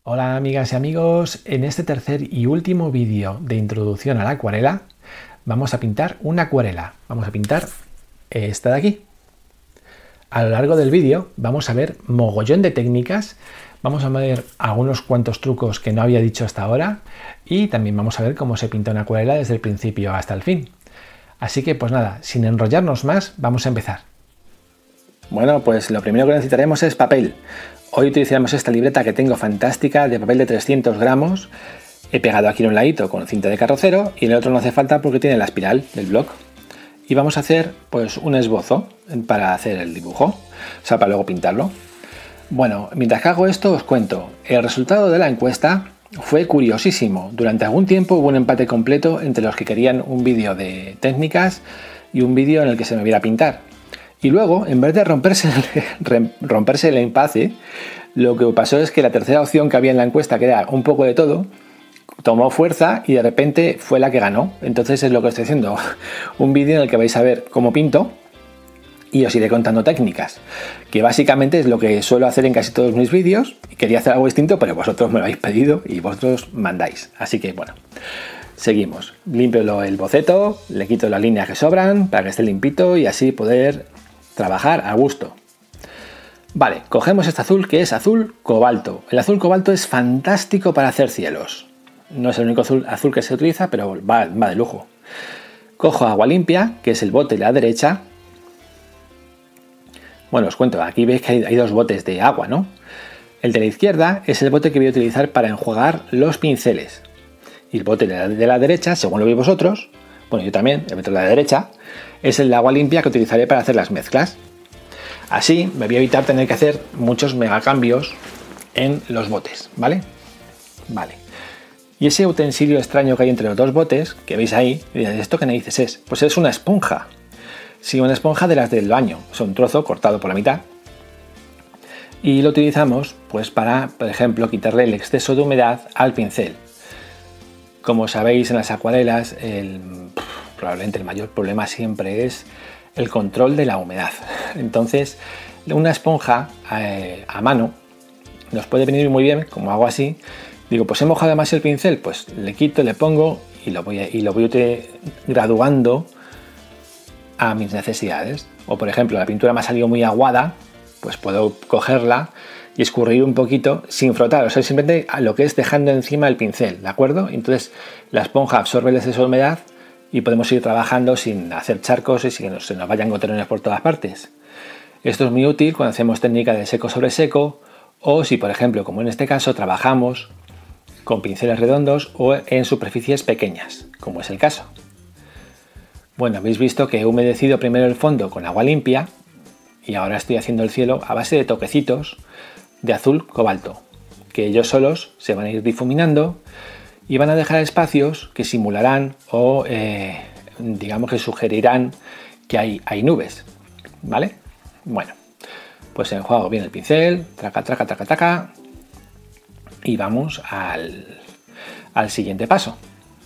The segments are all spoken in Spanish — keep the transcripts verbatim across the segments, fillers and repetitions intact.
Hola amigas y amigos, en este tercer y último vídeo de introducción a la acuarela vamos a pintar una acuarela. Vamos a pintar esta de aquí. A lo largo del vídeo vamos a ver mogollón de técnicas, vamos a ver algunos cuantos trucos que no había dicho hasta ahora y también vamos a ver cómo se pinta una acuarela desde el principio hasta el fin. Así que pues nada, sin enrollarnos más, vamos a empezar. Bueno, pues lo primero que necesitaremos es papel. Hoy utilizaremos esta libreta que tengo fantástica de papel de trescientos gramos. He pegado aquí en un ladito con cinta de carrocero y en el otro no hace falta porque tiene la espiral del bloc. Y vamos a hacer pues un esbozo para hacer el dibujo, o sea, para luego pintarlo. Bueno, mientras que hago esto os cuento, el resultado de la encuesta fue curiosísimo. Durante algún tiempo hubo un empate completo entre los que querían un vídeo de técnicas y un vídeo en el que se me viera pintar. Y luego, en vez de romperse el, romperse el empate, lo que pasó es que la tercera opción que había en la encuesta, que era un poco de todo, tomó fuerza y de repente fue la que ganó. Entonces es lo que estoy haciendo, un vídeo en el que vais a ver cómo pinto y os iré contando técnicas, que básicamente es lo que suelo hacer en casi todos mis vídeos. Quería hacer algo distinto, pero vosotros me lo habéis pedido y vosotros mandáis. Así que bueno, seguimos. Limpio el boceto, le quito las líneas que sobran para que esté limpito y así poder trabajar a gusto. Vale, cogemos este azul que es azul cobalto. El azul cobalto es fantástico para hacer cielos. No es el único azul, azul que se utiliza, pero va, va de lujo. Cojo agua limpia, que es el bote de la derecha. Bueno, os cuento, aquí veis que hay, hay dos botes de agua, ¿no? El de la izquierda es el bote que voy a utilizar para enjuagar los pinceles. Y el bote de la, de la derecha, según lo veis vosotros, bueno, yo también, el bote de la derecha, es el de agua limpia que utilizaré para hacer las mezclas. Así me voy a evitar tener que hacer muchos megacambios en los botes, ¿vale? Vale. Y ese utensilio extraño que hay entre los dos botes, que veis ahí, ¿esto qué narices es? Pues es una esponja. Sí, una esponja de las del baño. Es un trozo cortado por la mitad. Y lo utilizamos pues para, por ejemplo, quitarle el exceso de humedad al pincel. Como sabéis, en las acuarelas, el, probablemente el mayor problema siempre es el control de la humedad. Entonces, una esponja eh, a mano nos puede venir muy bien, como hago así. Digo, pues he mojado más el pincel, pues le quito, le pongo y lo voy, a, y lo voy graduando a mis necesidades. O por ejemplo, la pintura me ha salido muy aguada, pues puedo cogerla y escurrir un poquito sin frotar, o sea, simplemente lo que es dejando encima el pincel, ¿de acuerdo? Entonces la esponja absorbe el exceso de humedad y podemos ir trabajando sin hacer charcos y sin que se nos vayan goterones por todas partes. Esto es muy útil cuando hacemos técnica de seco sobre seco o si, por ejemplo, como en este caso, trabajamos con pinceles redondos o en superficies pequeñas, como es el caso. Bueno, habéis visto que he humedecido primero el fondo con agua limpia y ahora estoy haciendo el cielo a base de toquecitos de azul cobalto, que ellos solos se van a ir difuminando y van a dejar espacios que simularán o eh, digamos que sugerirán que hay, hay nubes, ¿vale? Bueno, pues enjuago bien el pincel, traca, traca, traca, traca y vamos al, al siguiente paso.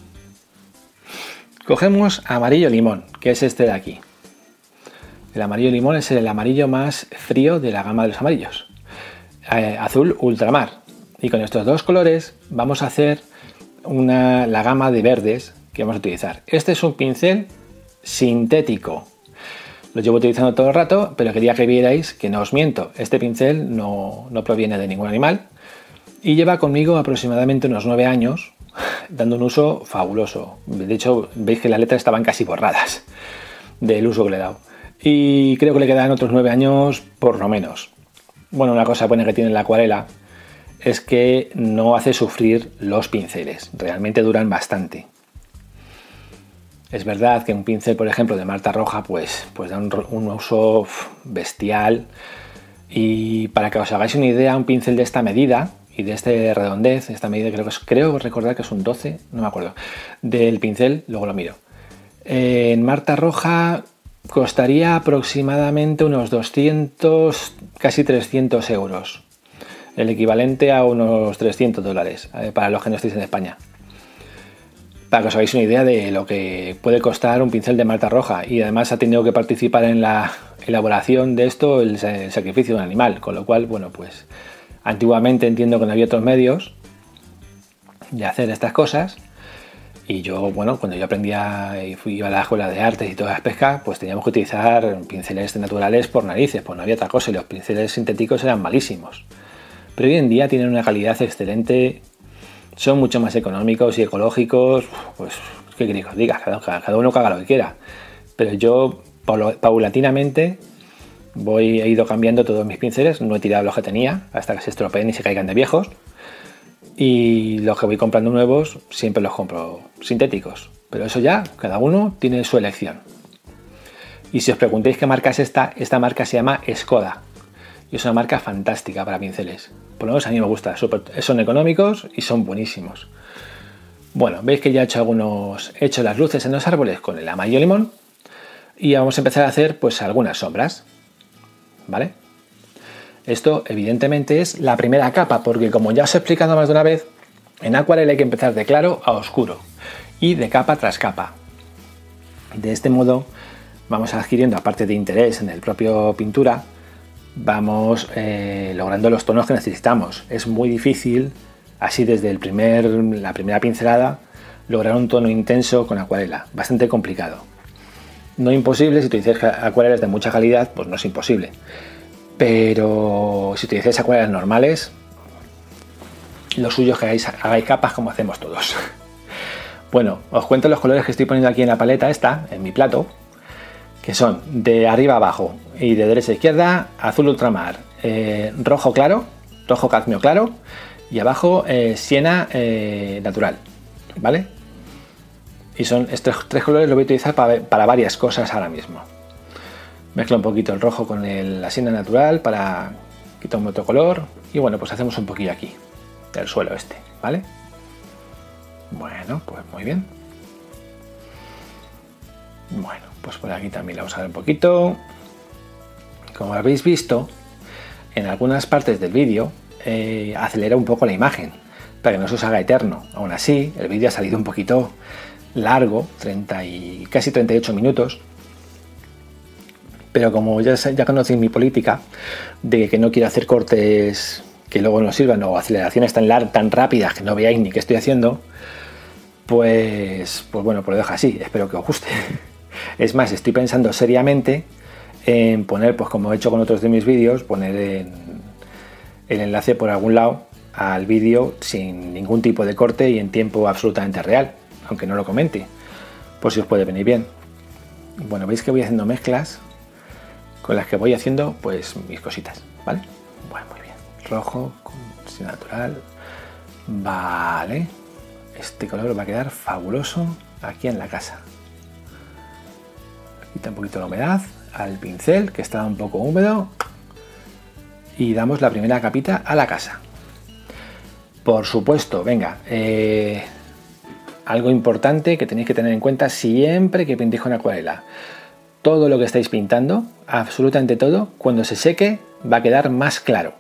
Cogemos amarillo limón, que es este de aquí. El amarillo limón es el amarillo más frío de la gama de los amarillos. Eh, azul ultramar. Y con estos dos colores vamos a hacer una, la gama de verdes que vamos a utilizar. Este es un pincel sintético. Lo llevo utilizando todo el rato, pero quería que vierais que no os miento. Este pincel no, no proviene de ningún animal y lleva conmigo aproximadamente unos nueve años, dando un uso fabuloso. De hecho, veis que las letras estaban casi borradas del uso que le he dado. Y creo que le quedan otros nueve años por lo menos. Bueno, una cosa buena que tiene la acuarela es que no hace sufrir los pinceles. Realmente duran bastante. Es verdad que un pincel, por ejemplo, de Marta Roja, pues, pues da un, un uso bestial. Y para que os hagáis una idea, un pincel de esta medida y de este redondez, esta medida creo que es, creo recordar que es un doce, no me acuerdo, del pincel, luego lo miro. Eh, en Marta Roja costaría aproximadamente unos doscientos, casi trescientos euros. El equivalente a unos trescientos dólares, eh, para los que no estéis en España. Para que os hagáis una idea de lo que puede costar un pincel de Marta Roja. Y además ha tenido que participar en la elaboración de esto el, el sacrificio de un animal. Con lo cual, bueno, pues Antiguamente entiendo que no había otros medios de hacer estas cosas. Y yo, bueno, cuando yo aprendía y fui, iba a la escuela de artes y todas las pescas, pues teníamos que utilizar pinceles naturales por narices, pues no había otra cosa y los pinceles sintéticos eran malísimos. Pero hoy en día tienen una calidad excelente, son mucho más económicos y ecológicos, pues, ¿qué queréis que os diga? Cada, cada uno que haga lo que quiera. Pero yo, paulatinamente, voy, he ido cambiando todos mis pinceles, no he tirado los que tenía hasta que se estropeen y se caigan de viejos. Y los que voy comprando nuevos siempre los compro sintéticos, pero eso ya, cada uno tiene su elección. Y si os preguntáis qué marca es esta, esta marca se llama Skoda y es una marca fantástica para pinceles, por lo menos a mí me gusta, son económicos y son buenísimos. Bueno, veis que ya he hecho algunos, he hecho las luces en los árboles con el amarillo limón y vamos a empezar a hacer pues algunas sombras, ¿vale? Esto evidentemente es la primera capa, porque como ya os he explicado más de una vez, en acuarela hay que empezar de claro a oscuro y de capa tras capa. De este modo vamos adquiriendo, aparte de interés en el propio pintura, vamos eh, logrando los tonos que necesitamos. Es muy difícil, así desde el primer, la primera pincelada, lograr un tono intenso con acuarela, bastante complicado. No imposible, si utilizáis acuarelas de mucha calidad, pues no es imposible. Pero si utilizáis acuarelas normales, lo suyo es que hagáis, hagáis capas como hacemos todos. Bueno, os cuento los colores que estoy poniendo aquí en la paleta esta, en mi plato, que son de arriba a abajo y de derecha a izquierda, azul ultramar, eh, rojo claro, rojo cadmio claro y abajo eh, siena eh, natural, ¿vale? Y son estos tres colores los voy a utilizar para, para varias cosas ahora mismo. Mezclo un poquito el rojo con el, la siena natural para quitar un otro color. Y bueno, pues hacemos un poquillo aquí, del suelo este, ¿vale? Bueno, pues muy bien. Bueno, pues por aquí también le vamos a dar un poquito. Como habéis visto, en algunas partes del vídeo eh, acelera un poco la imagen, para que no se os haga eterno. Aún así, el vídeo ha salido un poquito largo, treinta y casi treinta y ocho minutos. Pero como ya, ya conocéis mi política de que no quiero hacer cortes que luego no sirvan o aceleraciones tan, tan rápidas que no veáis ni qué estoy haciendo, pues, pues bueno, pues lo dejo así, espero que os guste. Es más, estoy pensando seriamente en poner, pues como he hecho con otros de mis vídeos, poner en, el enlace por algún lado al vídeo sin ningún tipo de corte y en tiempo absolutamente real, aunque no lo comente, por si os puede venir bien. Bueno, veis que voy haciendo mezclas con las que voy haciendo pues mis cositas, ¿vale? Bueno, muy bien. Rojo con siena natural. Vale. Este color va a quedar fabuloso aquí en la casa. Quita un poquito la humedad al pincel, que está un poco húmedo. Y damos la primera capita a la casa. Por supuesto, venga, eh, algo importante que tenéis que tener en cuenta siempre que pintéis con acuarela. Todo lo que estáis pintando, absolutamente todo, cuando se seque va a quedar más claro.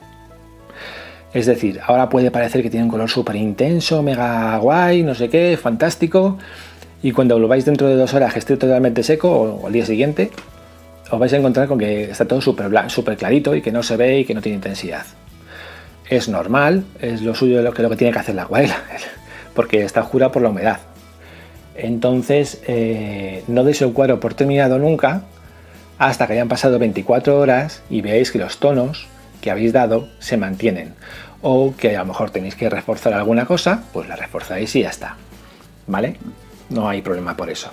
Es decir, ahora puede parecer que tiene un color súper intenso, mega guay, no sé qué, fantástico, y cuando lo vais dentro de dos horas que esté totalmente seco, o al día siguiente, os vais a encontrar con que está todo súper súper clarito y que no se ve y que no tiene intensidad. Es normal, es lo suyo de lo que, lo que tiene que hacer la acuarela, porque está oscura por la humedad. Entonces, eh, no deis el cuadro por terminado nunca hasta que hayan pasado veinticuatro horas y veáis que los tonos que habéis dado se mantienen. O que a lo mejor tenéis que reforzar alguna cosa, pues la reforzáis y ya está. ¿Vale? No hay problema por eso.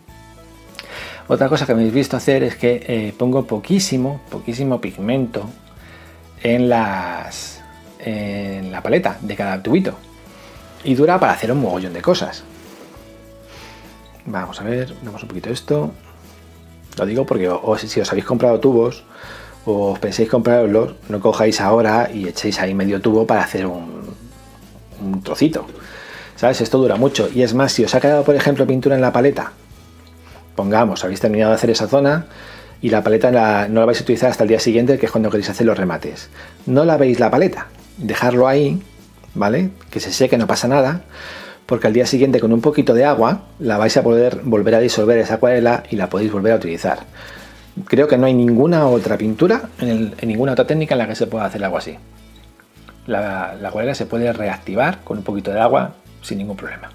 Otra cosa que me habéis visto hacer es que eh, pongo poquísimo, poquísimo pigmento en, las, en la paleta de cada tubito. Y dura para hacer un mogollón de cosas. Vamos a ver, damos un poquito esto. Lo digo porque o, si os habéis comprado tubos o os pensáis comprarlos, no cojáis ahora y echéis ahí medio tubo para hacer un, un trocito. ¿Sabes? Esto dura mucho. Y es más, si os ha quedado, por ejemplo, pintura en la paleta, pongamos, habéis terminado de hacer esa zona y la paleta la, no la vais a utilizar hasta el día siguiente, que es cuando queréis hacer los remates. No lavéis la paleta, dejarlo ahí, ¿vale? Que se seque, no pasa nada. Porque al día siguiente con un poquito de agua la vais a poder volver a disolver esa acuarela y la podéis volver a utilizar. Creo que no hay ninguna otra pintura, en, el, en ninguna otra técnica en la que se pueda hacer algo así. la, la acuarela se puede reactivar con un poquito de agua sin ningún problema.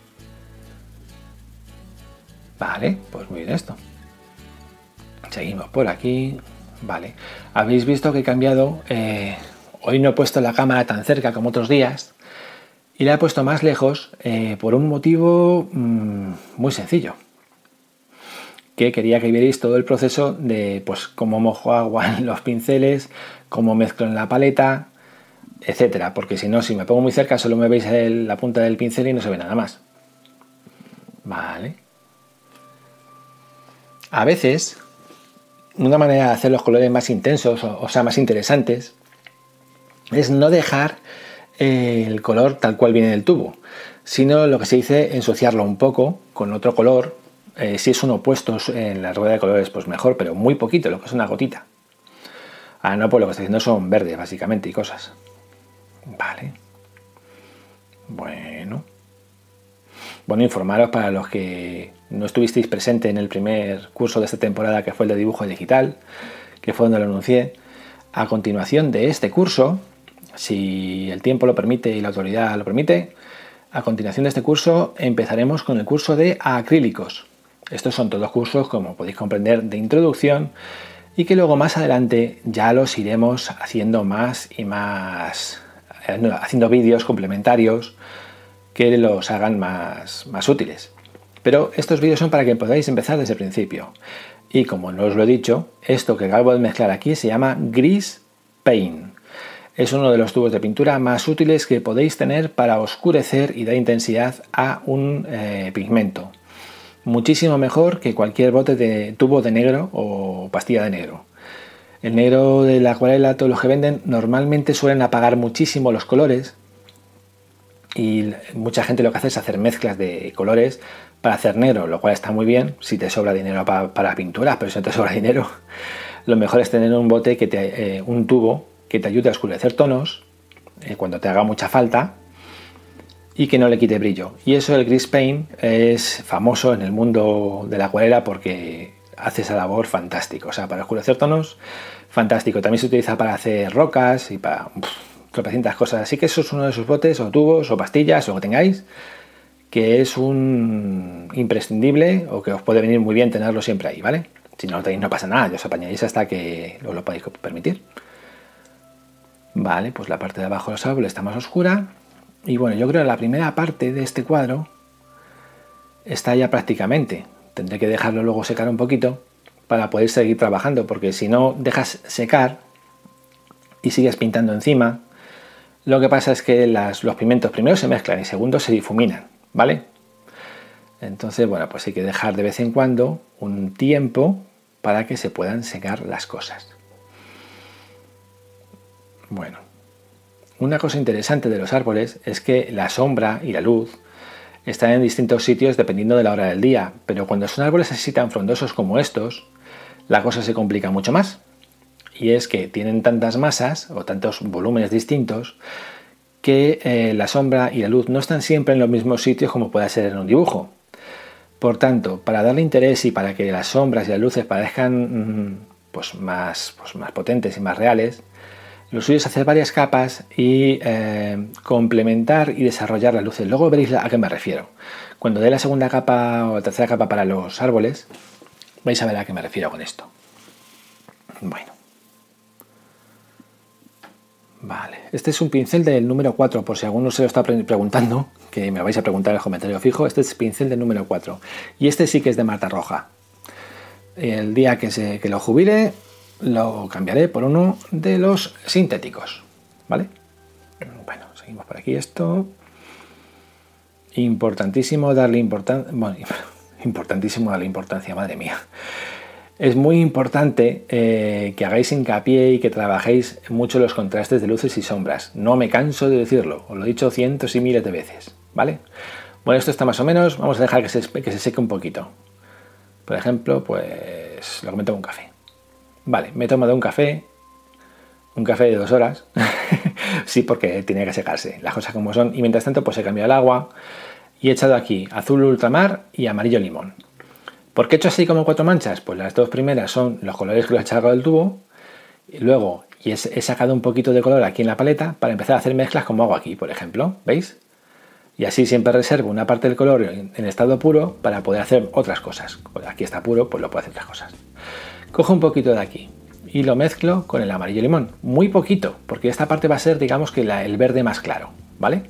Vale, pues muy bien esto. Seguimos por aquí. Vale, habéis visto que he cambiado. Eh, hoy no he puesto la cámara tan cerca como otros días y la he puesto más lejos eh, por un motivo mmm, muy sencillo. Que quería que vierais todo el proceso de pues cómo mojo agua en los pinceles, cómo mezclo en la paleta, etcétera. Porque si no, si me pongo muy cerca, solo me veis el, la punta del pincel y no se ve nada más. Vale. A veces, una manera de hacer los colores más intensos, o, o sea, más interesantes, es no dejar eh, el color tal cual viene del tubo, sino lo que se dice ensuciarlo un poco con otro color. Eh, si es un opuesto en la rueda de colores, pues mejor, pero muy poquito, lo que es una gotita. Ah, no, pues lo que estoy haciendo son verdes, básicamente, y cosas. Vale. Bueno. Bueno, informaros para los que no estuvisteis presentes en el primer curso de esta temporada, que fue el de dibujo digital, que fue donde lo anuncié. A continuación de este curso, si el tiempo lo permite y la autoridad lo permite, a continuación de este curso empezaremos con el curso de acrílicos. Estos son todos cursos, como podéis comprender, de introducción y que luego más adelante ya los iremos haciendo más y más, haciendo vídeos complementarios que los hagan más, más útiles. Pero estos vídeos son para que podáis empezar desde el principio. Y como no os lo he dicho, esto que acabo de mezclar aquí se llama Grease Paint. Es uno de los tubos de pintura más útiles que podéis tener para oscurecer y dar intensidad a un eh, pigmento. Muchísimo mejor que cualquier bote de tubo de negro o pastilla de negro. El negro de la acuarela, todos los que venden, normalmente suelen apagar muchísimo los colores y mucha gente lo que hace es hacer mezclas de colores para hacer negro, lo cual está muy bien si te sobra dinero para, para pinturas, pero si no te sobra dinero, lo mejor es tener un bote, que te, eh, un tubo que te ayude a oscurecer tonos eh, cuando te haga mucha falta y que no le quite brillo. Y eso, el Grease Paint, es famoso en el mundo de la acuarela porque hace esa labor fantástico. O sea, para oscurecer tonos, fantástico. También se utiliza para hacer rocas y para tropecientas cosas. Así que eso es uno de sus botes o tubos o pastillas o lo que tengáis, que es un imprescindible o que os puede venir muy bien tenerlo siempre ahí, ¿vale? Si no lo tenéis no pasa nada, ya os apañáis hasta que os lo podáis permitir. Vale, pues la parte de abajo de los árboles está más oscura. Y bueno, yo creo que la primera parte de este cuadro está ya prácticamente. Tendré que dejarlo luego secar un poquito para poder seguir trabajando, porque si no dejas secar y sigues pintando encima, lo que pasa es que las, los pigmentos primero se mezclan y segundo se difuminan, ¿vale? Entonces, bueno, pues hay que dejar de vez en cuando un tiempo para que se puedan secar las cosas. Bueno. Una cosa interesante de los árboles es que la sombra y la luz están en distintos sitios dependiendo de la hora del día, pero cuando son árboles así tan frondosos como estos, la cosa se complica mucho más. Y es que tienen tantas masas o tantos volúmenes distintos que eh, la sombra y la luz no están siempre en los mismos sitios como puede ser en un dibujo. Por tanto, para darle interés y para que las sombras y las luces parezcan mmm, pues más, pues más potentes y más reales, lo suyo es hacer varias capas y eh, complementar y desarrollar las luces. Luego veréis a qué me refiero. Cuando dé la segunda capa o la tercera capa para los árboles, vais a ver a qué me refiero con esto. Bueno. Vale. Este es un pincel del número cuatro, por si alguno se lo está preguntando, que me lo vais a preguntar en el comentario fijo. Este es el pincel del número cuatro. Y este sí que es de Marta Roja. El día que, se, que lo jubile, lo cambiaré por uno de los sintéticos, ¿vale? Bueno, seguimos por aquí esto. Importantísimo darle importancia, bueno, importantísimo darle importancia, madre mía. Es muy importante eh, que hagáis hincapié y que trabajéis mucho los contrastes de luces y sombras. No me canso de decirlo, os lo he dicho cientos y miles de veces, ¿vale? Bueno, esto está más o menos, vamos a dejar que se, que se seque un poquito. Por ejemplo, pues lo comento con un café. Vale, me he tomado un café, un café de dos horas, sí, porque tenía que secarse, las cosas como son, y mientras tanto pues he cambiado el agua y he echado aquí azul ultramar y amarillo limón. ¿Por qué he hecho así como cuatro manchas? Pues las dos primeras son los colores que lo he echado del tubo Y luego y he, he sacado un poquito de color aquí en la paleta para empezar a hacer mezclas como hago aquí, por ejemplo, ¿veis? Y así siempre reservo una parte del color en, en estado puro para poder hacer otras cosas. Aquí está puro, pues lo puedo hacer otras cosas. Cojo un poquito de aquí y lo mezclo con el amarillo limón. Muy poquito, porque esta parte va a ser, digamos que la, el verde más claro, ¿vale?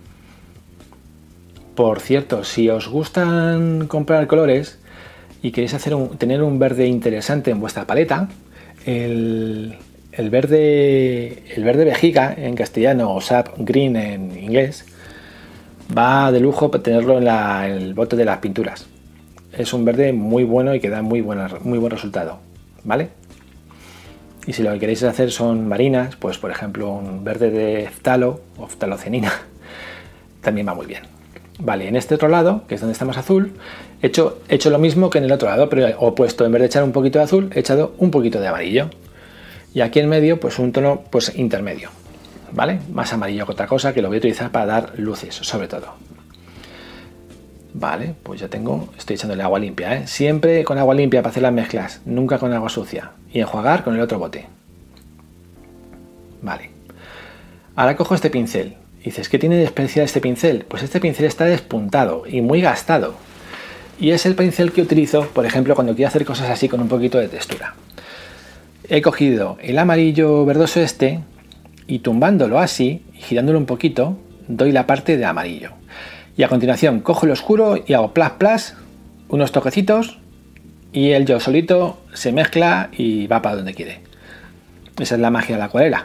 Por cierto, si os gustan comprar colores y queréis hacer un, tener un verde interesante en vuestra paleta, el, el, verde, el verde vejiga en castellano o sap green en inglés, va de lujo tenerlo en, la, en el bote de las pinturas. Es un verde muy bueno y que da muy, buena, muy buen resultado, ¿vale? Y si lo que queréis hacer son marinas, pues por ejemplo un verde de ftalo o ftalocenina también va muy bien. Vale, en este otro lado, que es donde está más azul, he hecho, he hecho lo mismo que en el otro lado, pero he opuesto, en vez de echar un poquito de azul, he echado un poquito de amarillo. Y aquí en medio, pues un tono pues intermedio, ¿vale? Más amarillo que otra cosa, que lo voy a utilizar para dar luces, sobre todo. Vale, pues ya tengo, estoy echándole agua limpia, ¿eh? Siempre con agua limpia para hacer las mezclas, nunca con agua sucia. Y enjuagar con el otro bote. Vale. Ahora cojo este pincel. Y dices, ¿qué tiene de especial este pincel? Pues este pincel está despuntado y muy gastado. Y es el pincel que utilizo, por ejemplo, cuando quiero hacer cosas así con un poquito de textura. He cogido el amarillo verdoso este y tumbándolo así y girándolo un poquito, doy la parte de amarillo. Y a continuación cojo el oscuro y hago plas plas, unos toquecitos y el yo solito se mezcla y va para donde quiere. Esa es la magia de la acuarela.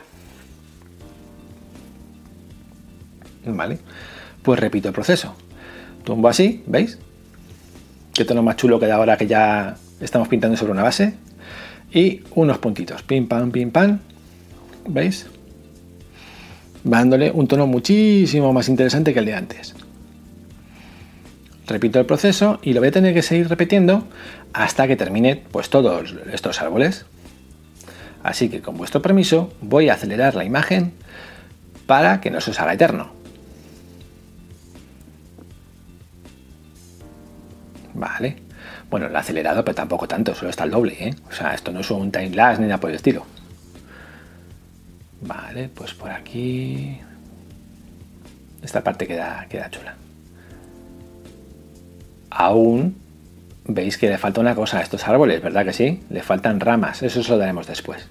Vale, pues repito el proceso. Tumbo así, ¿veis? Qué tono más chulo queda ahora que ya estamos pintando sobre una base. Y unos puntitos, pim pam, pim pam, ¿veis? Va dándole un tono muchísimo más interesante que el de antes. Repito el proceso y lo voy a tener que seguir repitiendo hasta que termine pues todos estos árboles. Así que con vuestro permiso voy a acelerar la imagen para que no se os haga eterno. Vale. Bueno, el acelerado, pero tampoco tanto, solo está el doble, ¿eh? O sea, esto no es un time-lapse ni nada por el estilo. Vale, pues por aquí... Esta parte queda, queda chula. Aún veis que le falta una cosa a estos árboles, ¿verdad que sí? Le faltan ramas, eso se lo daremos después.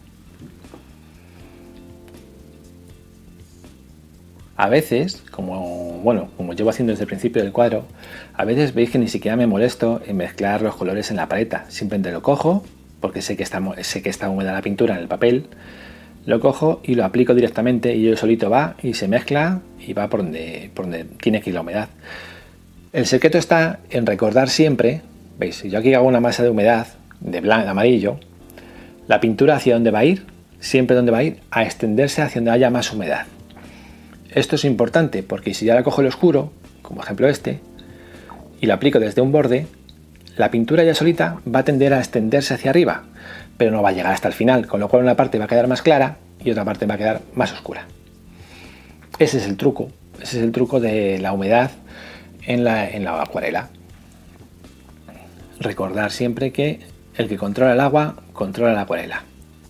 A veces, como, bueno, como llevo haciendo desde el principio del cuadro, a veces veis que ni siquiera me molesto en mezclar los colores en la paleta. Simplemente lo cojo, porque sé que está, sé que está húmeda la pintura en el papel, lo cojo y lo aplico directamente y yo solito va y se mezcla y va por donde, por donde tiene que ir la humedad. El secreto está en recordar siempre, veis, si yo aquí hago una masa de humedad de blanco, de amarillo, la pintura hacia dónde va a ir, siempre donde va a ir, a extenderse hacia donde haya más humedad. Esto es importante porque si ya la cojo el oscuro, como ejemplo este, y lo aplico desde un borde, la pintura ya solita va a tender a extenderse hacia arriba, pero no va a llegar hasta el final, con lo cual una parte va a quedar más clara y otra parte va a quedar más oscura. Ese es el truco, ese es el truco de la humedad en la, en la acuarela. Recordar siempre que el que controla el agua, controla la acuarela.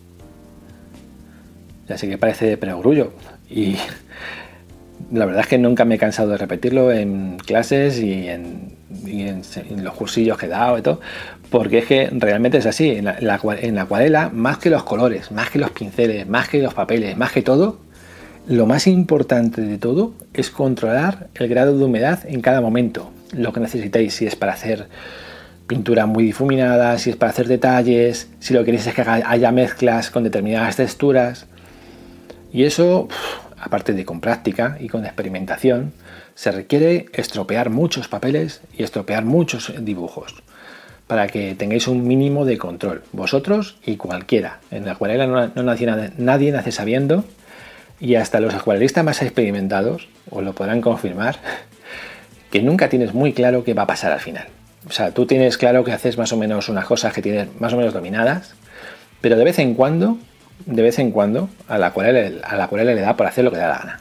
Ya sé que parece de perogrullo y la verdad es que nunca me he cansado de repetirlo en clases y en, y en, en los cursillos que he dado y todo, porque es que realmente es así. En la, en, la, en la acuarela, más que los colores, más que los pinceles, más que los papeles, más que todo, lo más importante de todo es controlar el grado de humedad en cada momento. Lo que necesitéis, si es para hacer pintura muy difuminada, si es para hacer detalles, si lo que queréis es que haya mezclas con determinadas texturas. Y eso, aparte de con práctica y con experimentación, se requiere estropear muchos papeles y estropear muchos dibujos para que tengáis un mínimo de control, vosotros y cualquiera. En la acuarela no, no nace, nadie nace sabiendo, y hasta los acuarelistas más experimentados os lo podrán confirmar, que nunca tienes muy claro qué va a pasar al final. O sea, tú tienes claro que haces más o menos unas cosas que tienes más o menos dominadas, pero de vez en cuando de vez en cuando a la acuarela, a la acuarela le da por hacer lo que le da la gana.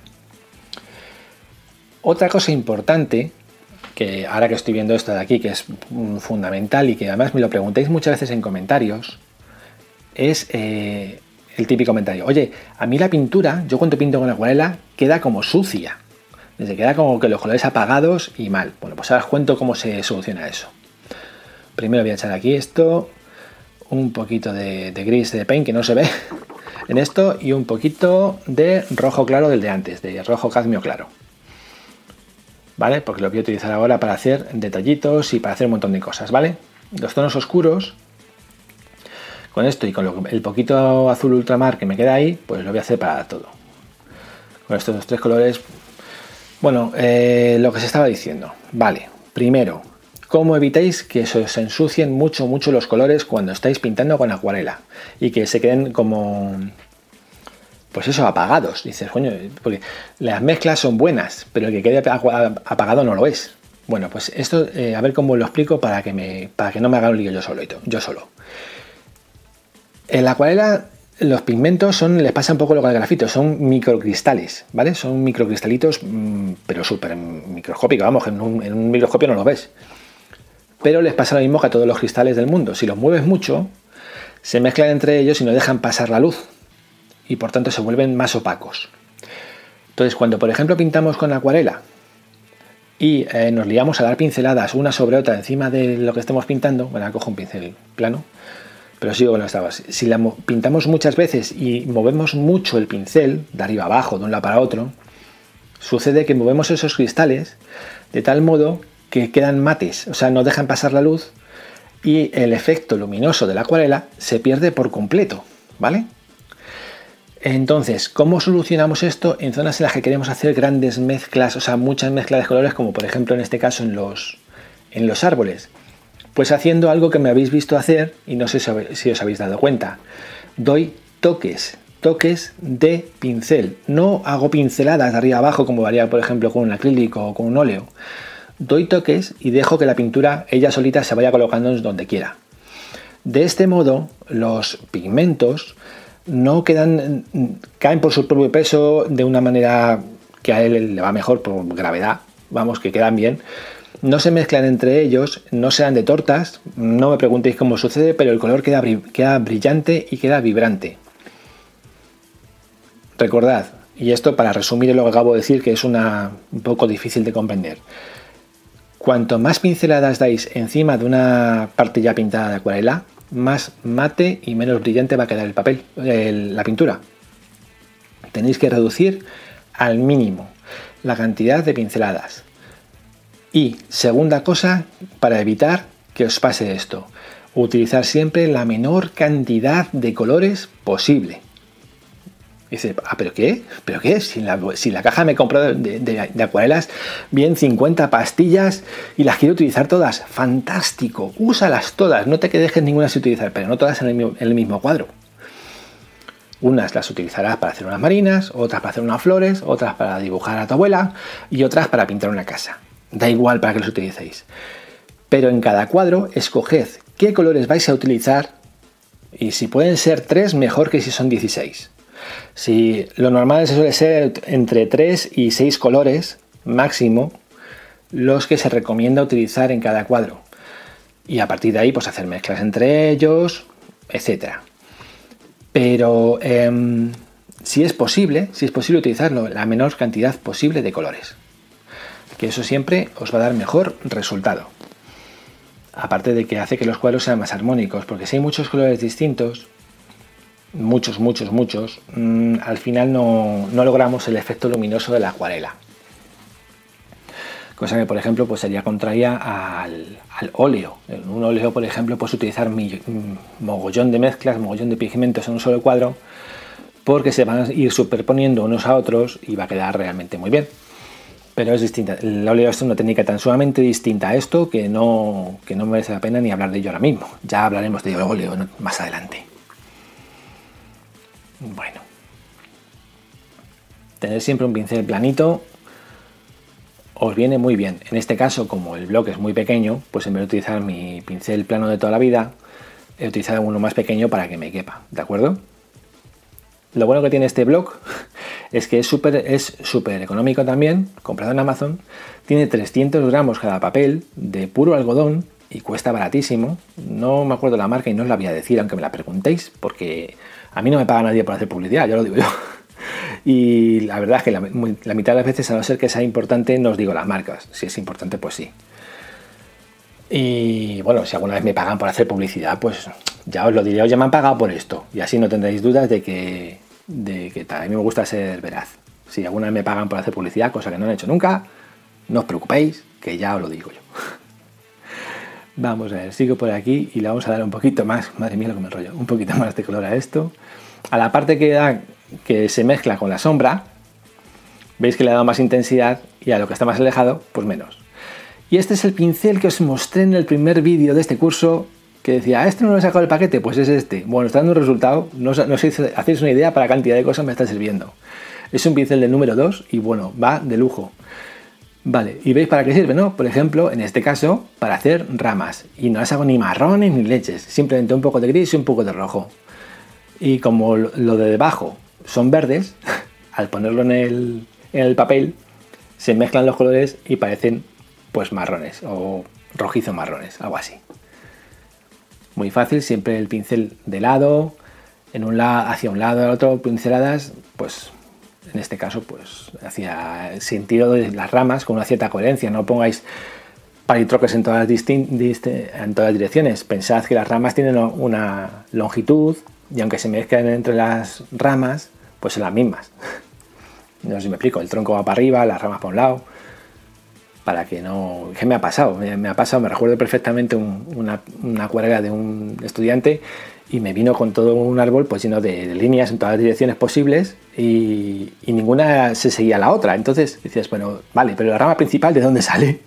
Otra cosa importante, que ahora que estoy viendo esto de aquí, que es fundamental y que además me lo preguntáis muchas veces en comentarios, es eh, el típico comentario. Oye, a mí la pintura, yo cuando pinto con acuarela, queda como sucia. Se queda como que los colores apagados y mal. Bueno, pues ahora os cuento cómo se soluciona eso. Primero voy a echar aquí esto, un poquito de, de gris de paint que no se ve en esto y un poquito de rojo claro del de antes, de rojo cadmio claro. ¿Vale? Porque lo voy a utilizar ahora para hacer detallitos y para hacer un montón de cosas, ¿vale? Los tonos oscuros, con esto y con lo, el poquito azul ultramar que me queda ahí, pues lo voy a hacer para todo. Con estos dos, tres colores. Bueno, eh, lo que se estaba diciendo. Vale, primero, ¿cómo evitáis que se os ensucien mucho, mucho los colores cuando estáis pintando con acuarela? Y que se queden como, pues eso, apagados. Dices, coño, porque las mezclas son buenas, pero el que quede apagado no lo es. Bueno, pues esto, eh, a ver cómo lo explico para que, me, para que no me haga un lío yo solo. Yo solo. En la acuarela, los pigmentos son, les pasa un poco lo que al grafito, son microcristales, ¿vale? Son microcristalitos, mmm, pero súper microscópicos, vamos, en un, en un microscopio no lo ves. Pero les pasa lo mismo que a todos los cristales del mundo. Si los mueves mucho, se mezclan entre ellos y no dejan pasar la luz. Y por tanto se vuelven más opacos. Entonces, cuando por ejemplo pintamos con acuarela y eh, nos liamos a dar pinceladas una sobre otra encima de lo que estemos pintando, bueno, cojo un pincel plano, pero sigo con lo que estaba. Si la pintamos muchas veces y movemos mucho el pincel, de arriba a abajo, de un lado para otro, sucede que movemos esos cristales de tal modo que quedan mates, o sea, no dejan pasar la luz y el efecto luminoso de la acuarela se pierde por completo, ¿vale? Entonces, ¿cómo solucionamos esto en zonas en las que queremos hacer grandes mezclas, o sea, muchas mezclas de colores, como por ejemplo en este caso en los, en los árboles? Pues haciendo algo que me habéis visto hacer y no sé si os habéis dado cuenta. Doy toques, toques de pincel. No hago pinceladas de arriba abajo como haría por ejemplo con un acrílico o con un óleo. Doy toques y dejo que la pintura ella solita se vaya colocando donde quiera. De este modo los pigmentos no quedan, caen por su propio peso de una manera que a él le va mejor por gravedad, vamos, que quedan bien. No se mezclan entre ellos, no sean de tortas, no me preguntéis cómo sucede, pero el color queda, queda brillante y queda vibrante. Recordad, y esto para resumir lo que acabo de decir, que es una, un poco difícil de comprender. Cuanto más pinceladas dais encima de una parte ya pintada de acuarela, más mate y menos brillante va a quedar el papel, el, la pintura. Tenéis que reducir al mínimo la cantidad de pinceladas. Y segunda cosa, para evitar que os pase esto, utilizar siempre la menor cantidad de colores posible. Dice, ah, ¿pero qué? ¿Pero qué? Si la, si la caja me compró de, de, de acuarelas, bien cincuenta pastillas y las quiero utilizar todas. ¡Fantástico! Úsalas todas, no te que dejes ninguna sin utilizar, pero no todas en el, en el mismo cuadro. Unas las utilizarás para hacer unas marinas, otras para hacer unas flores, otras para dibujar a tu abuela y otras para pintar una casa. Da igual para que los utilicéis. Pero en cada cuadro escoged qué colores vais a utilizar y si pueden ser tres, mejor que si son dieciséis. Si lo normal suele ser entre tres y seis colores máximo los que se recomienda utilizar en cada cuadro. Y a partir de ahí pues hacer mezclas entre ellos, etcétera. Pero eh, si es posible, si es posible utilizarlo la menor cantidad posible de colores. Que eso siempre os va a dar mejor resultado. Aparte de que hace que los cuadros sean más armónicos, porque si hay muchos colores distintos, muchos, muchos, muchos, mmm, al final no, no logramos el efecto luminoso de la acuarela. Cosa que, por ejemplo, pues sería contraria al, al óleo. En un óleo, por ejemplo, puedes utilizar mi, mogollón de mezclas, mogollón de pigmentos en un solo cuadro, porque se van a ir superponiendo unos a otros y va a quedar realmente muy bien. Pero es distinta. El óleo es una técnica tan sumamente distinta a esto que no, que no merece la pena ni hablar de ello ahora mismo. Ya hablaremos de óleo más adelante. Bueno. Tener siempre un pincel planito os viene muy bien. En este caso, como el bloque es muy pequeño, pues en vez de utilizar mi pincel plano de toda la vida, he utilizado uno más pequeño para que me quepa. ¿De acuerdo? Lo bueno que tiene este bloc es que es súper es súper económico también, comprado en Amazon. Tiene trescientos gramos cada papel de puro algodón y cuesta baratísimo. No me acuerdo la marca y no os la voy a decir, aunque me la preguntéis, porque A mí no me paga nadie por hacer publicidad, ya lo digo yo. Y la verdad es que la, la mitad de las veces, a no ser que sea importante, no os digo las marcas. Si es importante, pues sí. Y bueno, si alguna vez me pagan por hacer publicidad, pues ya os lo diré, ya me han pagado por esto. Y así no tendréis dudas de que, de que a mí me gusta ser veraz. Si alguna vez me pagan por hacer publicidad, cosa que no he hecho nunca, no os preocupéis, que ya os lo digo yo. Vamos a ver, sigo por aquí y le vamos a dar un poquito más, madre mía lo que me enrollo, un poquito más de color a esto. A la parte que da, que se mezcla con la sombra, veis que le ha dado más intensidad y a lo que está más alejado, pues menos. Y este es el pincel que os mostré en el primer vídeo de este curso, que decía, ¿este no lo he sacado del paquete? Pues es este. Bueno, está dando un resultado, no, no sé si hacéis una idea para la cantidad de cosas que me está sirviendo. Es un pincel del número dos y bueno, va de lujo. Vale, y veis para qué sirve, ¿no? Por ejemplo, en este caso, para hacer ramas. Y no las hago ni marrones ni leches, simplemente un poco de gris y un poco de rojo. Y como lo de debajo son verdes, al ponerlo en el, en el papel, se mezclan los colores y parecen pues marrones o rojizo marrones, algo así. Muy fácil, siempre el pincel de lado, en un lado, hacia un lado, al otro, pinceladas, pues en este caso, pues hacia el sentido de las ramas con una cierta coherencia. No pongáis palitroques en todas las, en todas las direcciones. Pensad que las ramas tienen una longitud y aunque se mezclen entre las ramas, pues son las mismas. No sé si me explico, el tronco va para arriba, las ramas para un lado, para que no... ¿Qué me ha pasado? Me, me ha pasado, me recuerdo perfectamente un, una, una acuarela de un estudiante y me vino con todo un árbol pues lleno de, de líneas en todas las direcciones posibles y, y ninguna se seguía a la otra. Entonces decías, bueno, vale, pero la rama principal, ¿de dónde sale?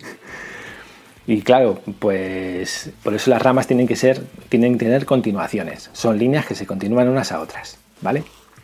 Y claro, pues por eso las ramas tienen que ser, tienen que tener continuaciones. Son líneas que se continúan unas a otras, ¿vale?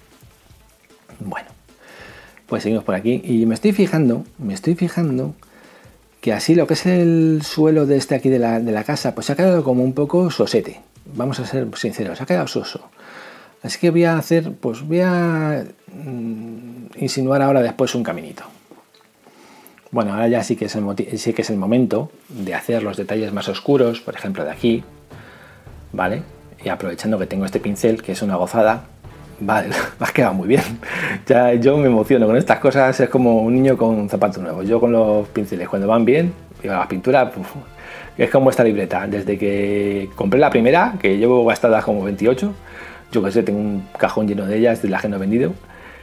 Bueno, pues seguimos por aquí y me estoy fijando, me estoy fijando que así lo que es el suelo de este aquí de la, de la casa, pues se ha quedado como un poco sosete. Vamos a ser sinceros, se ha quedado soso. Así que voy a hacer, pues voy a mm, insinuar ahora después un caminito. Bueno, ahora ya sí que, es el sí que es el momento de hacer los detalles más oscuros, por ejemplo de aquí, ¿vale? Y aprovechando que tengo este pincel, que es una gozada, vale, me ha quedado muy bien. Ya yo me emociono con estas cosas, es como un niño con zapatos nuevos. Yo con los pinceles, cuando van bien, y las pinturas, uf, es como esta libreta. Desde que compré la primera, que llevo gastadas como veintiocho, yo que sé, tengo un cajón lleno de ellas, de las que no he vendido,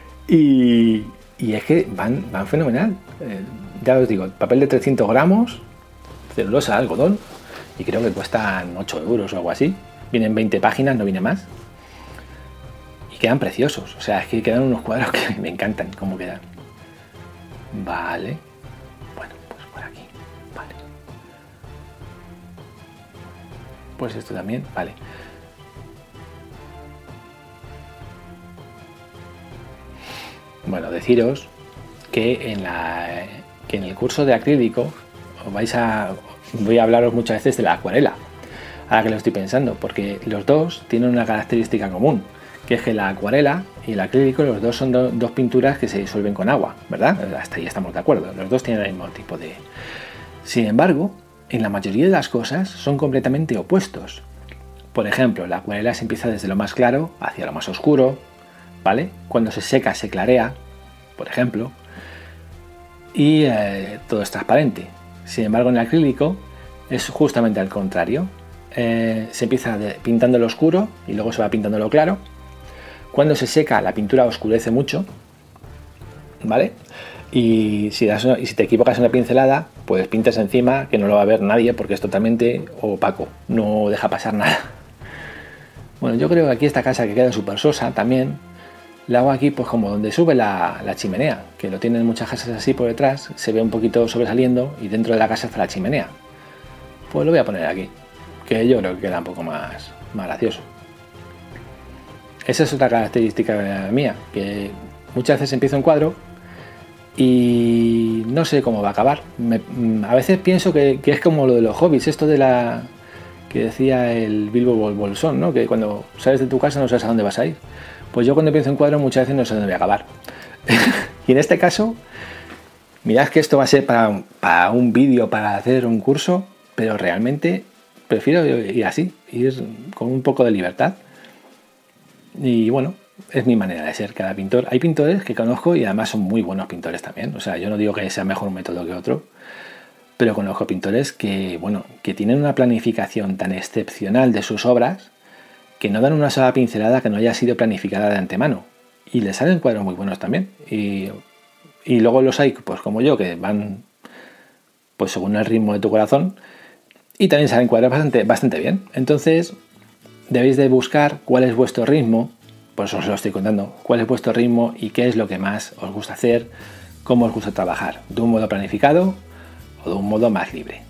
y, y es que van, van fenomenal. Eh, ya os digo, papel de trescientos gramos, celulosa, algodón, y creo que cuestan ocho euros o algo así. Vienen veinte páginas, no viene más. Y quedan preciosos, o sea, es que quedan unos cuadros que me encantan cómo quedan. Vale, bueno, pues por aquí, vale. Pues esto también, vale. Bueno, deciros que en, la, que en el curso de acrílico os vais a, voy a hablaros muchas veces de la acuarela, ahora que lo estoy pensando, porque los dos tienen una característica común, que es que la acuarela y el acrílico, los dos son do, dos pinturas que se disuelven con agua, ¿verdad? Hasta ahí estamos de acuerdo, los dos tienen el mismo tipo de... Sin embargo, en la mayoría de las cosas son completamente opuestos. Por ejemplo, la acuarela se empieza desde lo más claro hacia lo más oscuro, ¿vale? Cuando se seca se clarea, por ejemplo, y eh, todo es transparente. Sin embargo, en el acrílico es justamente al contrario. Eh, se empieza de, pintando lo oscuro y luego se va pintando lo claro. Cuando se seca, la pintura oscurece mucho, ¿vale? Y si, das una, y si te equivocas en la pincelada, pues pintas encima que no lo va a ver nadie porque es totalmente opaco, no deja pasar nada. Bueno, yo creo que aquí esta casa que queda súper sosa también, la hago aquí pues como donde sube la, la chimenea, que lo tienen muchas casas así por detrás, se ve un poquito sobresaliendo y dentro de la casa está la chimenea. Pues lo voy a poner aquí, que yo creo que queda un poco más, más gracioso. Esa es otra característica mía, que muchas veces empiezo un cuadro y no sé cómo va a acabar. Me, a veces pienso que, que es como lo de los hobbies, esto de la que decía el Bilbo Bolsón, ¿no? Que cuando sales de tu casa no sabes a dónde vas a ir. Pues yo cuando empiezo un cuadro muchas veces no sé dónde voy a acabar. Y en este caso, mirad que esto va a ser para, para un vídeo, para hacer un curso, pero realmente prefiero ir así, ir con un poco de libertad. Y bueno, es mi manera de ser, cada pintor. Hay pintores que conozco y además son muy buenos pintores también. O sea, yo no digo que sea mejor un método que otro, pero conozco pintores que, bueno, que tienen una planificación tan excepcional de sus obras que no dan una sola pincelada que no haya sido planificada de antemano. Y les salen cuadros muy buenos también. Y, y luego los hay, pues como yo, que van pues según el ritmo de tu corazón. Y también salen cuadros bastante, bastante bien. Entonces, debéis de buscar cuál es vuestro ritmo. Por eso os lo estoy contando. Cuál es vuestro ritmo y qué es lo que más os gusta hacer, cómo os gusta trabajar. De un modo planificado o de un modo más libre.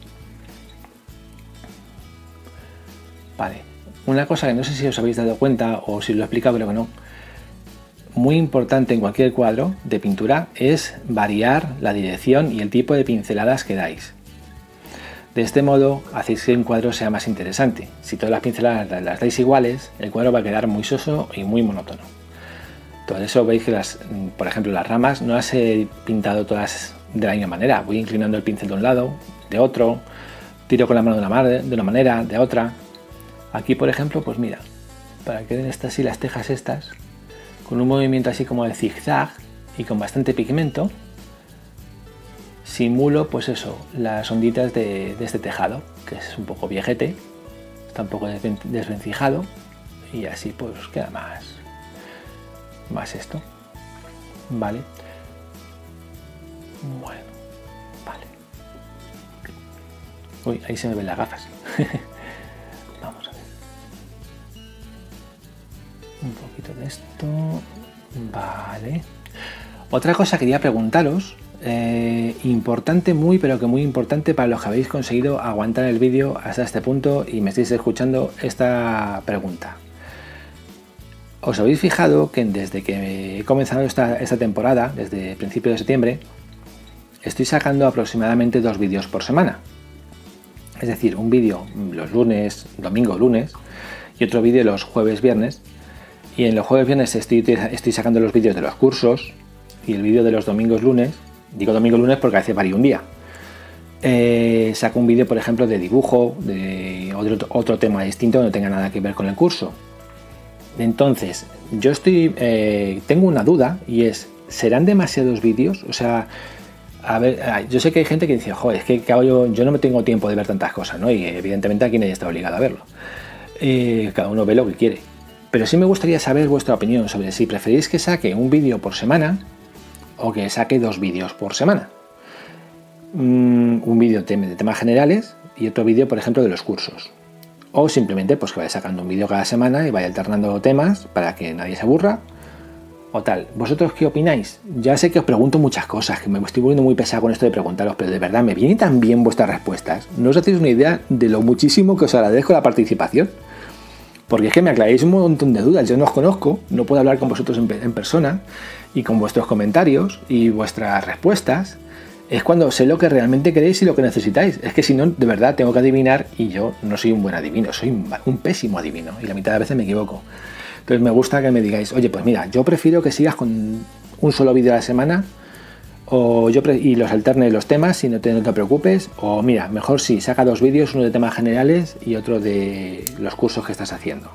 Vale. Una cosa que no sé si os habéis dado cuenta o si lo he explicado, creo que no. Muy importante en cualquier cuadro de pintura es variar la dirección y el tipo de pinceladas que dais. De este modo hacéis que un cuadro sea más interesante. Si todas las pinceladas las dais iguales, el cuadro va a quedar muy soso y muy monótono. Por eso veis que, las, por ejemplo, las ramas no las he pintado todas de la misma manera. Voy inclinando el pincel de un lado, de otro, tiro con la mano de una, de una manera, de otra. Aquí, por ejemplo, pues mira, para que den estas así las tejas estas, con un movimiento así como de zigzag y con bastante pigmento, simulo pues eso, las onditas de, de este tejado, que es un poco viejete, está un poco desvencijado y así pues queda más, más esto, ¿vale? Bueno, vale. Uy, ahí se me ven las gafas. Vamos a ver. Un poquito de esto, vale. Otra cosa que quería preguntaros, eh, importante, muy pero que muy importante para los que habéis conseguido aguantar el vídeo hasta este punto y me estáis escuchando esta pregunta. ¿Os habéis fijado que desde que he comenzado esta, esta temporada, desde principios de septiembre, estoy sacando aproximadamente dos vídeos por semana? Es decir, un vídeo los lunes, domingo, lunes y otro vídeo los jueves, viernes. Y en los jueves, viernes estoy, estoy sacando los vídeos de los cursos y el vídeo de los domingos, lunes. Digo domingo, lunes porque a veces varía un día. Eh, saco un vídeo, por ejemplo, de dibujo, de otro, otro tema distinto que no tenga nada que ver con el curso. Entonces, yo estoy, eh, tengo una duda y es, ¿serán demasiados vídeos? O sea, a ver, yo sé que hay gente que dice, joder, es que yo, yo no me tengo tiempo de ver tantas cosas, ¿no? Y evidentemente aquí nadie está obligado a verlo. Eh, cada uno ve lo que quiere. Pero sí me gustaría saber vuestra opinión sobre si preferís que saque un vídeo por semana o que saque dos vídeos por semana. Mm, un vídeo de temas generales y otro vídeo, por ejemplo, de los cursos. O simplemente pues que vaya sacando un vídeo cada semana y vaya alternando temas para que nadie se aburra o tal. ¿Vosotros qué opináis? Ya sé que os pregunto muchas cosas, que me estoy volviendo muy pesado con esto de preguntaros, pero de verdad me vienen tan bien vuestras respuestas. No os hacéis una idea de lo muchísimo que os agradezco la participación. Porque es que me aclaráis un montón de dudas. Yo no os conozco, no puedo hablar con vosotros en, en persona y con vuestros comentarios y vuestras respuestas es cuando sé lo que realmente queréis y lo que necesitáis. Es que si no, de verdad, tengo que adivinar y yo no soy un buen adivino, soy un, un pésimo adivino y la mitad de veces me equivoco. Entonces me gusta que me digáis, oye, pues mira, yo prefiero que sigas con un solo vídeo a la semana o yo y los alterne los temas si no te, no te preocupes, o mira, mejor sí, saca dos vídeos, uno de temas generales y otro de los cursos que estás haciendo.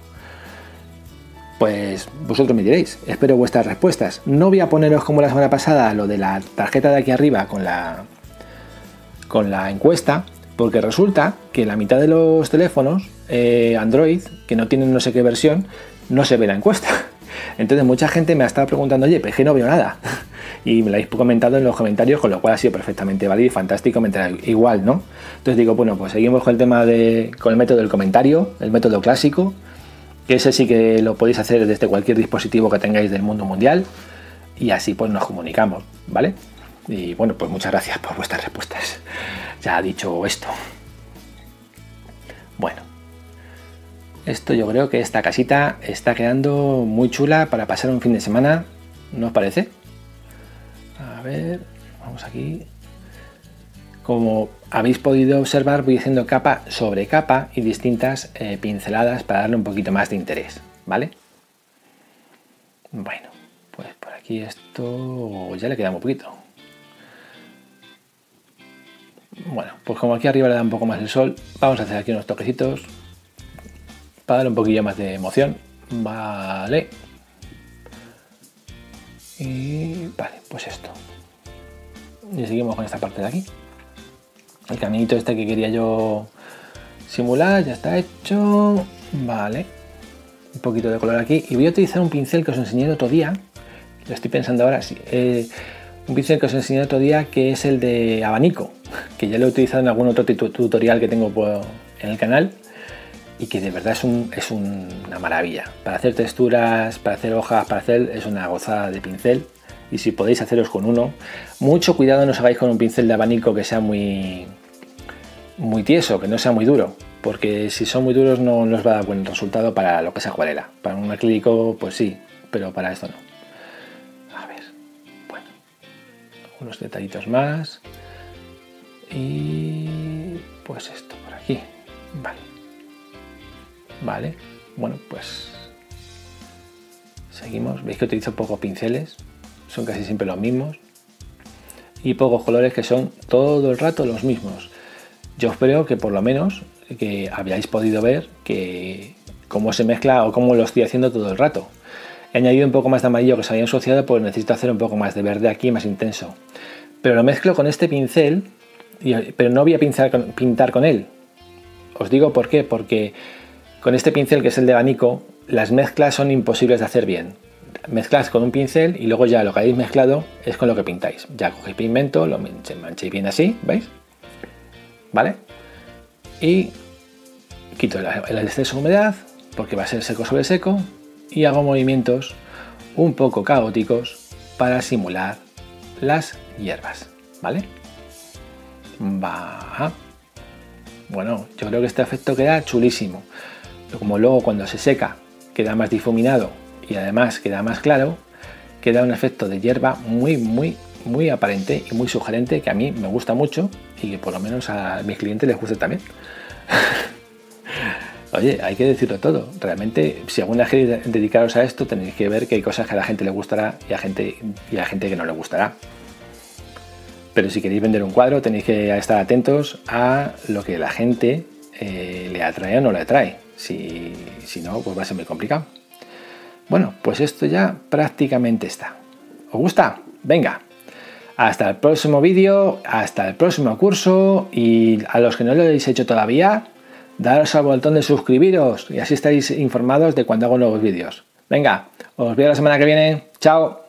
Pues vosotros me diréis, espero vuestras respuestas. No voy a poneros como la semana pasada lo de la tarjeta de aquí arriba con la, con la encuesta, porque resulta que la mitad de los teléfonos eh, Android, que no tienen no sé qué versión, no se ve la encuesta. Entonces mucha gente me ha estado preguntando, oye, pues que no veo nada. Y me lo habéis comentado en los comentarios, con lo cual ha sido perfectamente válido y fantástico, me entra igual, ¿no? Entonces digo, bueno, pues seguimos con el tema de, con el método del comentario, el método clásico, que ese sí que lo podéis hacer desde cualquier dispositivo que tengáis del mundo mundial, y así pues nos comunicamos, ¿vale? Y bueno, pues muchas gracias por vuestras respuestas. Ya dicho esto. Bueno. Esto yo creo que esta casita está quedando muy chula para pasar un fin de semana, ¿no os parece? A ver, vamos aquí. Como habéis podido observar, voy haciendo capa sobre capa y distintas eh, pinceladas para darle un poquito más de interés, ¿vale? Bueno, pues por aquí esto ya le queda un poquito. Bueno, pues como aquí arriba le da un poco más el sol, vamos a hacer aquí unos toquecitos para darle un poquillo más de emoción, ¿vale? Y vale, pues esto. Y seguimos con esta parte de aquí. El caminito este que quería yo simular ya está hecho. Vale. Un poquito de color aquí. Y voy a utilizar un pincel que os enseñé el otro día. Lo estoy pensando ahora, sí. Eh, un pincel que os enseñé el otro día, que es el de abanico, que ya lo he utilizado en algún otro tutorial que tengo en el canal. Y que de verdad es, un, es un, una maravilla. Para hacer texturas, para hacer hojas, para hacer... es una gozada de pincel. Y si podéis haceros con uno, mucho cuidado no os hagáis con un pincel de abanico que sea muy, muy tieso, que no sea muy duro. Porque si son muy duros no, no os va a dar buen resultado para lo que es acuarela. Para un acrílico pues sí, pero para esto no. A ver, bueno. Unos detallitos más. Y pues esto por aquí. Vale. Vale, bueno, pues seguimos. Veis que utilizo pocos pinceles, son casi siempre los mismos, y pocos colores que son todo el rato los mismos. Yo espero que por lo menos que habíais podido ver que cómo se mezcla o cómo lo estoy haciendo todo el rato. He añadido un poco más de amarillo que se había asociado, pues necesito hacer un poco más de verde aquí, más intenso. Pero lo mezclo con este pincel, pero no voy a pintar con, pintar con él. Os digo por qué, porque con este pincel, que es el de abanico, las mezclas son imposibles de hacer bien. Mezcláis con un pincel y luego ya lo que habéis mezclado es con lo que pintáis. Ya cogéis pigmento, lo manchéis bien así, ¿veis? ¿Vale? Y quito el exceso de humedad, porque va a ser seco sobre seco, y hago movimientos un poco caóticos para simular las hierbas, ¿vale? Va. Bueno, yo creo que este efecto queda chulísimo. Como luego cuando se seca queda más difuminado y además queda más claro, queda un efecto de hierba muy muy muy aparente y muy sugerente, que a mí me gusta mucho y que por lo menos a mis clientes les guste también. Oye, hay que decirlo todo. Realmente, si alguna queréis dedicaros a esto, tenéis que ver que hay cosas que a la gente le gustará y a gente, y a gente que no le gustará. Pero si queréis vender un cuadro, tenéis que estar atentos a lo que la gente eh, le atrae o no le atrae. Si, si no, pues va a ser muy complicado. Bueno, pues esto ya prácticamente está. ¿Os gusta? Venga, hasta el próximo vídeo, hasta el próximo curso, y a los que no lo habéis hecho todavía, daros al botón de suscribiros y así estaréis informados de cuando hago nuevos vídeos. Venga, os veo la semana que viene. ¡Chao!